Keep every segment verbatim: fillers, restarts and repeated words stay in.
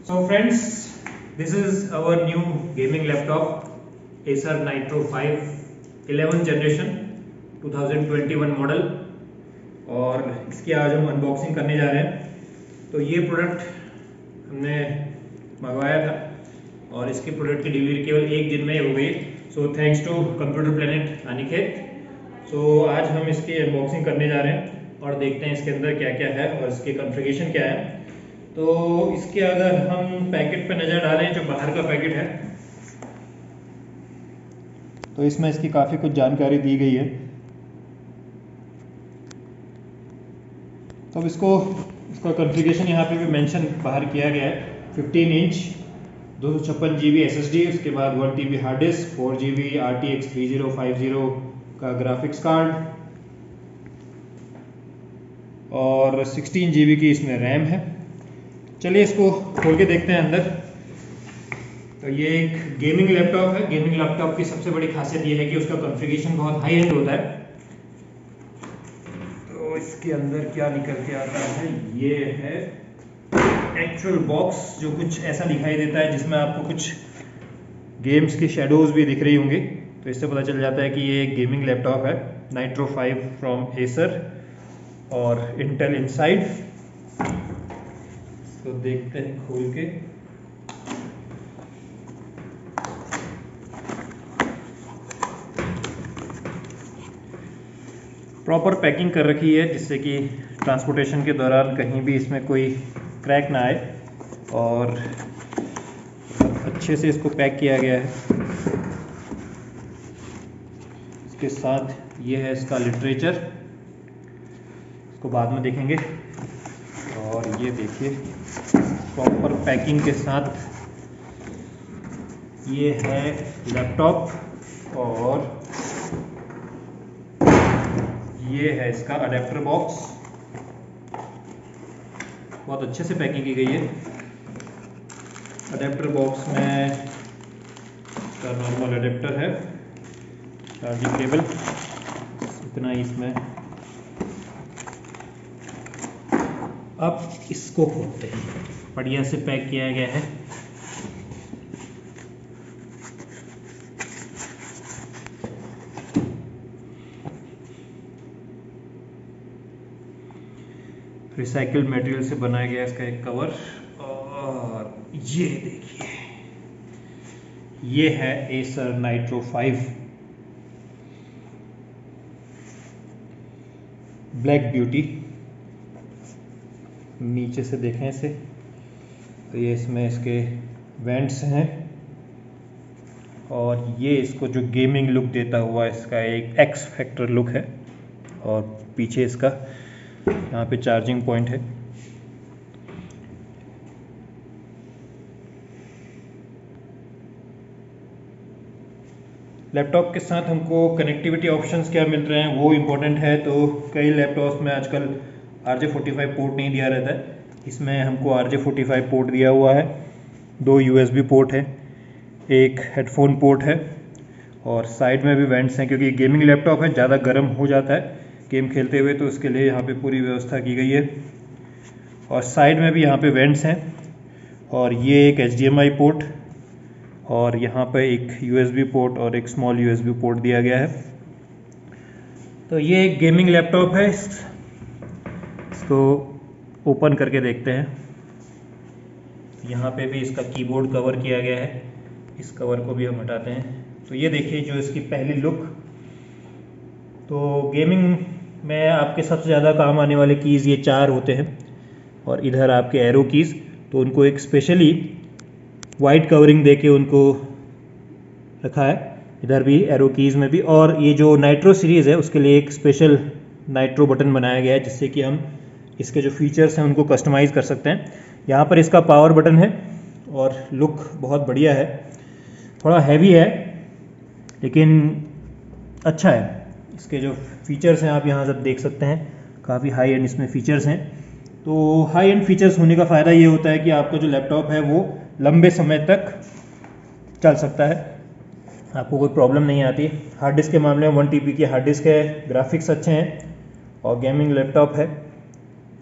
So friends, this is our new gaming laptop Acer Nitro five eleventh generation twenty twenty-one model, और इसकी आज हम unboxing करने जा रहे हैं। तो ये प्रोडक्ट हमने मंगवाया था और इसके प्रोडक्ट की डिलीवरी केवल एक दिन में हो गई। So thanks to computer planet Aniket. So आज हम इसकी अनबॉक्सिंग करने जा रहे हैं और देखते हैं इसके अंदर क्या क्या है और इसके कॉन्फ़िगरेशन क्या है। तो इसके अगर हम पैकेट पे नज़र डालें, जो बाहर का पैकेट है, तो इसमें इसकी काफ़ी कुछ जानकारी दी गई है। तो अब इसको इसका कॉन्फ़िगरेशन यहाँ पे भी मेंशन बाहर किया गया है। फिफ्टीन इंच दो सौ छप्पन G B S S D, उसके बाद one T B hard disk, four G B R T X three zero five zero का ग्राफिक्स कार्ड और सिक्सटीन जी बी की इसमें रैम है। चलिए इसको खोल के देखते हैं अंदर। तो ये एक गेमिंग लैपटॉप है। गेमिंग लैपटॉप की सबसे बड़ी खासियत ये है कि उसका कॉन्फ़िगरेशन बहुत हाई एंड होता है। तो इसके अंदर क्या निकल के आता है, ये है एक्चुअल बॉक्स, जो कुछ ऐसा दिखाई देता है जिसमें आपको कुछ गेम्स की शेडोज भी दिख रही होंगी। तो इससे पता चल जाता है कि ये एक गेमिंग लैपटॉप है, नाइट्रो फाइव फ्रॉम एसर और इंटेल इनसाइड। तो देखते हैं खोल के। प्रॉपर पैकिंग कर रखी है जिससे कि ट्रांसपोर्टेशन के दौरान कहीं भी इसमें कोई क्रैक ना आए, और अच्छे से इसको पैक किया गया है। इसके साथ ये है इसका लिटरेचर, इसको बाद में देखेंगे। और ये देखिए प्रॉपर पैकिंग के साथ ये है लैपटॉप, और ये है इसका अडेप्टर बॉक्स। बहुत अच्छे से पैकिंग की गई है। अडेप्टर बॉक्स में इसका नॉर्मल अडेप्टर है, चार्जिंग केबल, इतना ही इसमें। अब इसको खोलते हैं। बढ़िया से पैक किया गया है। रिसाइकल मटेरियल से बनाया गया इसका एक कवर। और ये देखिए, ये है Acer Nitro five black beauty. नीचे से देखें इसे, तो ये इसमें इसके वेंट्स हैं, और ये इसको जो गेमिंग लुक देता हुआ इसका एक एक्स फैक्टर लुक है। और पीछे इसका यहाँ पे चार्जिंग पॉइंट है। लैपटॉप के साथ हमको कनेक्टिविटी ऑप्शंस क्या मिल रहे हैं वो इम्पोर्टेंट है। तो कई लैपटॉप्स में आजकल R J forty five port नहीं दिया रहता है, इसमें हमको R J forty five port दिया हुआ है। दो यू एस बी पोर्ट है, एक हेडफोन पोर्ट है, और साइड में भी वेंट्स हैं, क्योंकि गेमिंग लैपटॉप है, ज़्यादा गर्म हो जाता है गेम खेलते हुए, तो उसके लिए यहाँ पे पूरी व्यवस्था की गई है। और साइड में भी यहाँ पे वेंट्स हैं, और ये एक H D M I port, और यहाँ पे एक यू एस बी पोर्ट और एक small U S B port दिया गया है। तो ये एक गेमिंग लैपटॉप है। इसको ओपन करके देखते हैं। यहाँ पे भी इसका कीबोर्ड कवर किया गया है, इस कवर को भी हम हटाते हैं। तो ये देखिए जो इसकी पहली लुक। तो गेमिंग में आपके सबसे ज़्यादा काम आने वाले कीज़ ये चार होते हैं, और इधर आपके एरो कीज़, तो उनको एक स्पेशली वाइट कवरिंग देके उनको रखा है। इधर भी एरो कीज़ में भी, और ये जो नाइट्रो सीरीज़ है उसके लिए एक स्पेशल नाइट्रो बटन बनाया गया है, जिससे कि हम इसके जो फीचर्स हैं उनको कस्टमाइज़ कर सकते हैं। यहाँ पर इसका पावर बटन है, और लुक बहुत बढ़िया है। थोड़ा हैवी है लेकिन अच्छा है। इसके जो फीचर्स हैं आप यहाँ सब देख सकते हैं, काफ़ी हाई एंड इसमें फीचर्स हैं। तो हाई एंड फीचर्स होने का फ़ायदा ये होता है कि आपका जो लैपटॉप है वो लंबे समय तक चल सकता है, आपको कोई प्रॉब्लम नहीं आती। हार्ड डिस्क के मामले में वन टी बी की हार्ड डिस्क है, ग्राफिक्स अच्छे हैं, और गेमिंग लैपटॉप है,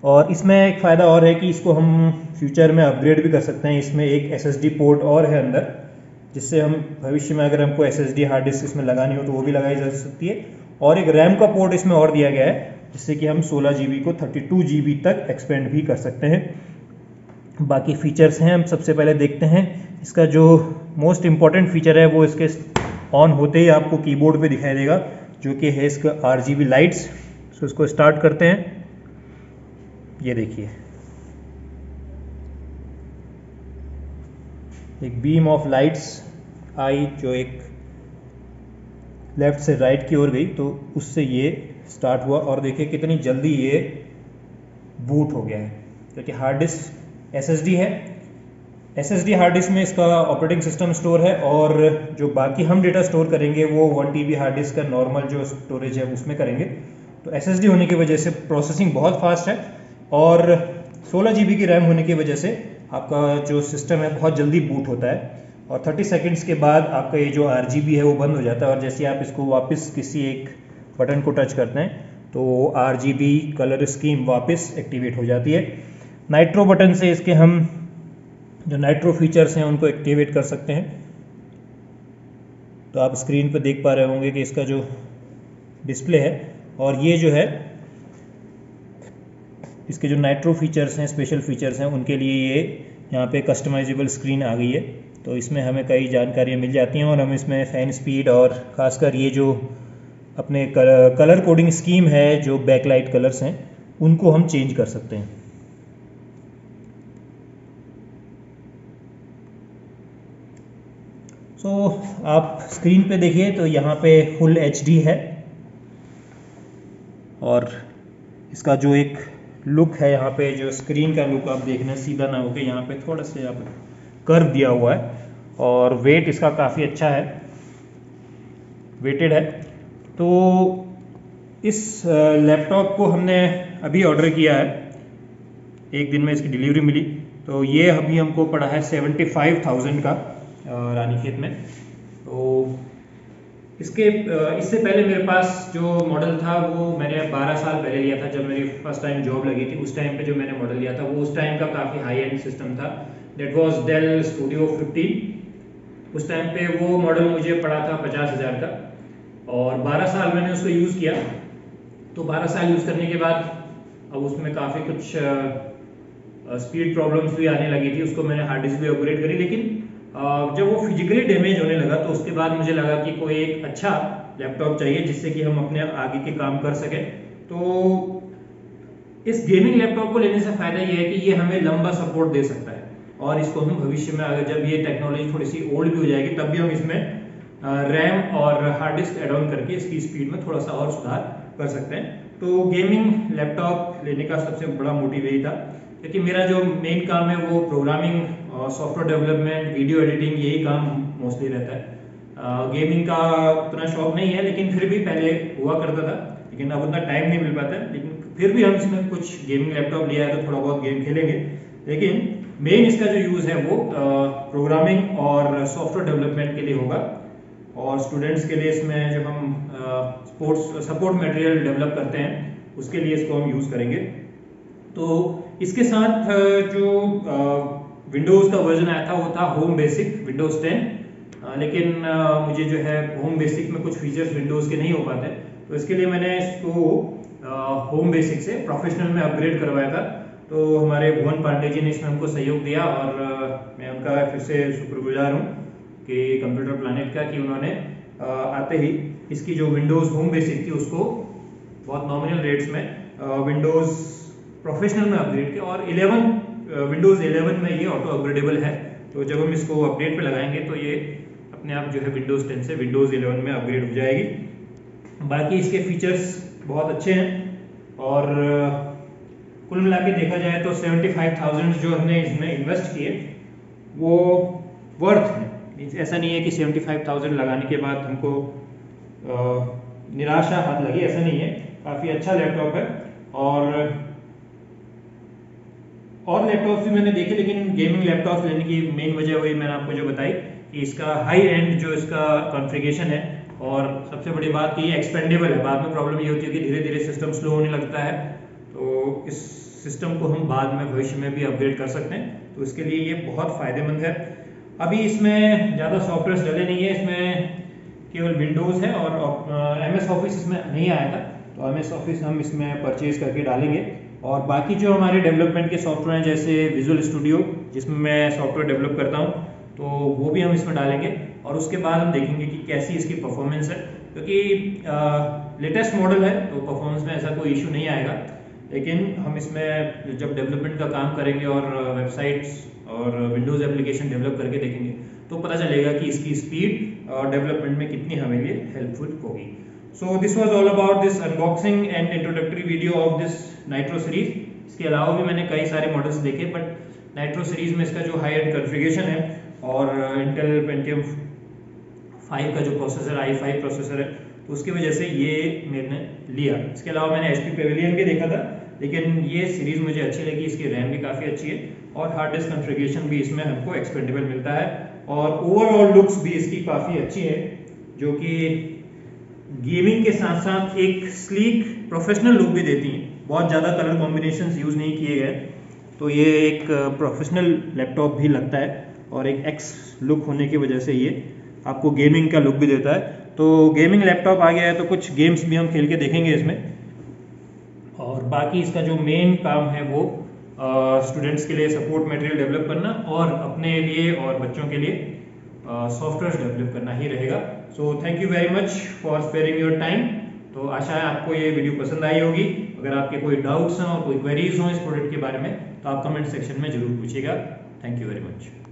और इसमें एक फ़ायदा और है कि इसको हम फ्यूचर में अपग्रेड भी कर सकते हैं। इसमें एक एसएसडी पोर्ट और है अंदर, जिससे हम भविष्य में अगर हमको एसएसडी हार्ड डिस्क इसमें लगानी हो तो वो भी लगाई जा सकती है। और एक रैम का पोर्ट इसमें और दिया गया है, जिससे कि हम सोलह जी बी को थर्टी टू जी बी तक एक्सपेंड भी कर सकते हैं। बाकी फीचर्स हैं, हम सबसे पहले देखते हैं। इसका जो मोस्ट इम्पॉर्टेंट फीचर है वो इसके ऑन होते ही आपको कीबोर्ड पे दिखाई देगा, जो कि है इसका आरजीबी लाइट्स। सो इसको स्टार्ट करते हैं। ये देखिए, एक बीम ऑफ लाइट्स आई जो एक लेफ्ट से राइट की ओर गई, तो उससे ये स्टार्ट हुआ। और देखिए कितनी जल्दी ये बूट हो गया है, क्योंकि हार्ड डिस्क एसएसडी है। एसएसडी हार्ड डिस्क में इसका ऑपरेटिंग सिस्टम स्टोर है, और जो बाकी हम डेटा स्टोर करेंगे वो वन टीबी हार्ड डिस्क का नॉर्मल जो स्टोरेज है उसमें करेंगे। तो एसएसडी होने की वजह से प्रोसेसिंग बहुत फास्ट है, और सोलह जी बी की रैम होने की वजह से आपका जो सिस्टम है बहुत जल्दी बूट होता है। और तीस सेकंड्स के बाद आपका ये जो आरजीबी है वो बंद हो जाता है, और जैसे आप इसको वापस किसी एक बटन को टच करते हैं तो आरजीबी कलर स्कीम वापस एक्टिवेट हो जाती है। नाइट्रो बटन से इसके हम जो नाइट्रो फीचर्स हैं उनको एक्टिवेट कर सकते हैं। तो आप स्क्रीन पर देख पा रहे होंगे कि इसका जो डिस्प्ले है, और ये जो है इसके जो नाइट्रो फीचर्स हैं, स्पेशल फीचर्स हैं, उनके लिए ये यहाँ पे कस्टमाइजेबल स्क्रीन आ गई है। तो इसमें हमें कई जानकारियाँ मिल जाती हैं, और हम इसमें फैन स्पीड और ख़ासकर ये जो अपने कलर कोडिंग स्कीम है, जो बैकलाइट कलर्स हैं, उनको हम चेंज कर सकते हैं। तो so, आप स्क्रीन पे देखिए तो यहाँ पे फुल एचडी है, और इसका जो एक लुक है, यहाँ पे जो स्क्रीन का लुक आप देखना सीधा ना होके यहाँ पे थोड़ा सा यहाँ पे कर्व दिया हुआ है, और वेट इसका काफ़ी अच्छा है, वेटेड है। तो इस लैपटॉप को हमने अभी ऑर्डर किया है, एक दिन में इसकी डिलीवरी मिली। तो ये अभी हमको पड़ा है सेवेंटी फाइव थाउजेंड का रानीखेत में। तो इसके इससे पहले मेरे पास जो मॉडल था वो मैंने बारह साल पहले लिया था, जब मेरी फर्स्ट टाइम जॉब लगी थी। उस टाइम पे जो मैंने मॉडल लिया था वो उस टाइम का काफ़ी हाई एंड सिस्टम था, that was Dell Studio fifteen. उस टाइम पे वो मॉडल मुझे पड़ा था पचास हज़ार का, और बारह साल मैंने उसको यूज़ किया। तो बारह साल यूज़ करने के बाद अब उसमें काफ़ी कुछ स्पीड प्रॉब्लम्स भी आने लगी थी। उसको मैंने हार्ड डिस्क भी अपग्रेड करी, लेकिन Uh, जब वो फिजिकली डैमेज होने लगा तो उसके बाद मुझे लगा कि कोई एक अच्छा लैपटॉप चाहिए जिससे कि हम अपने आगे के काम कर सकें। तो इस गेमिंग लैपटॉप को लेने से फ़ायदा ये है कि ये हमें लंबा सपोर्ट दे सकता है, और इसको हम भविष्य में अगर जब ये टेक्नोलॉजी थोड़ी सी ओल्ड भी हो जाएगी तब भी हम इसमें रैम और हार्ड डिस्क एड ऑन करके इसकी स्पीड में थोड़ा सा और सुधार कर सकते हैं। तो गेमिंग लैपटॉप लेने का सबसे बड़ा मोटिव यही था, क्योंकि मेरा जो मेन काम है वो प्रोग्रामिंग और सॉफ्टवेयर डेवलपमेंट, वीडियो एडिटिंग, यही काम मोस्टली रहता है। गेमिंग का उतना शौक नहीं है, लेकिन फिर भी पहले हुआ करता था, लेकिन अब उतना टाइम नहीं मिल पाता है। लेकिन फिर भी हम इसमें कुछ गेमिंग लैपटॉप लिया है तो थोड़ा बहुत गेम खेलेंगे, लेकिन मेन इसका जो यूज़ है वो प्रोग्रामिंग और सॉफ्टवेयर डेवलपमेंट के लिए होगा। और स्टूडेंट्स के लिए इसमें जो हम स्पोर्ट्स सपोर्ट मटेरियल डेवलप करते हैं उसके लिए इसको हम यूज़ करेंगे। तो इसके साथ जो विंडोज़ का वर्जन आया था वो था होम बेसिक विंडोज़ टेन, लेकिन मुझे जो है होम बेसिक में कुछ फीचर्स विंडोज़ के नहीं हो पाते, तो इसके लिए मैंने इसको होम बेसिक से प्रोफेशनल में अपग्रेड करवाया था। तो हमारे भुवन पांडे जी ने इसमें हमको सहयोग दिया, और मैं उनका फिर से शुक्रगुजार हूँ कि कंप्यूटर प्लानेट का, कि उन्होंने आते ही इसकी जो विंडोज़ होम बेसिक थी उसको बहुत नॉमिनल रेट्स में विंडोज़ प्रोफेशनल में अपग्रेड किया, और इलेवन विंडोज़ इलेवन में ये ऑटो अपग्रेडेबल है। तो जब हम इसको अपडेट पे लगाएंगे तो ये अपने आप जो है विंडोज़ टेन से विंडोज़ इलेवन में अपग्रेड हो जाएगी। बाकी इसके फीचर्स बहुत अच्छे हैं, और कुल मिला के देखा जाए तो सेवेंटी फाइव थाउजेंड जो हमने इसमें इन्वेस्ट किए वो वर्थ है। ऐसा नहीं है कि सेवेंटी फाइव थाउजेंड लगाने के बाद हमको निराशा हाथ लगी, ऐसा नहीं है। काफ़ी अच्छा लैपटॉप है, और और लैपटॉप्स भी मैंने देखे, लेकिन गेमिंग लैपटॉप्स लेने की मेन वजह वही मैंने आपको जो बताई कि इसका हाई एंड जो इसका कॉन्फ़िगरेशन है, और सबसे बड़ी बात कि ये एक्सपेंडेबल है। बाद में प्रॉब्लम ये होती है कि धीरे धीरे सिस्टम स्लो होने लगता है, तो इस सिस्टम को हम बाद में भविष्य में भी अपग्रेड कर सकते हैं, तो इसके लिए ये बहुत फ़ायदेमंद है। अभी इसमें ज़्यादा सॉफ्टवेयर डले नहीं है, इसमें केवल विंडोज़ है और एम एस ऑफिस इसमें नहीं आया था, तो एम एस ऑफिस हम इसमें परचेज करके डालेंगे। और बाकी जो हमारे डेवलपमेंट के सॉफ्टवेयर हैं जैसे विजुअल स्टूडियो, जिसमें मैं सॉफ्टवेयर डेवलप करता हूँ, तो वो भी हम इसमें डालेंगे और उसके बाद हम देखेंगे कि कैसी इसकी परफॉर्मेंस है, क्योंकि लेटेस्ट मॉडल है तो परफॉर्मेंस में ऐसा कोई इशू नहीं आएगा। लेकिन हम इसमें जब डेवलपमेंट का काम करेंगे और वेबसाइट्स और विंडोज़ एप्लीकेशन डेवलप करके देखेंगे तो पता चलेगा कि इसकी स्पीड और डेवलपमेंट में कितनी हमें लिए हेल्पफुल होगी। So this was all about this unboxing and introductory video of this Nitro series. इसके अलावा भी मैंने कई सारे मॉडल्स देखे, बट नाइट्रो सीरीज में इसका जो हाई एंड कॉन्फ़िगरेशन है और इंटेल पेंटियम फाइव का जो प्रोसेसर आई फाइव प्रोसेसर है, तो उसकी वजह से ये मैंने लिया। इसके अलावा मैंने एचपी पेविलियन भी देखा था, लेकिन ये सीरीज मुझे अच्छी लगी, इसकी रैम भी काफ़ी अच्छी है और हार्ड डिस्क कॉन्फ़िगरेशन भी इसमें हमको एक्सपेंडेबल मिलता है और ओवरऑल लुक्स भी इसकी काफ़ी अच्छी है, जो कि गेमिंग के साथ साथ एक स्लीक प्रोफेशनल लुक भी देती हैं। बहुत ज़्यादा कलर कॉम्बिनेशंस यूज़ नहीं किए गए, तो ये एक प्रोफेशनल लैपटॉप भी लगता है और एक एक्स लुक होने की वजह से ये आपको गेमिंग का लुक भी देता है। तो गेमिंग लैपटॉप आ गया है तो कुछ गेम्स भी हम खेल के देखेंगे इसमें, और बाकी इसका जो मेन काम है वो स्टूडेंट्स के लिए सपोर्ट मटेरियल डेवलप करना और अपने लिए और बच्चों के लिए सॉफ्टवेयर डेवलप करना ही रहेगा। So thank you very much for sparing your time. तो आशा है आपको ये वीडियो पसंद आई होगी। अगर आपके कोई डाउट्स हैं और कोई क्वेरीज हों इस प्रोडक्ट के बारे में तो आप कमेंट सेक्शन में जरूर पूछिएगा। Thank you very much.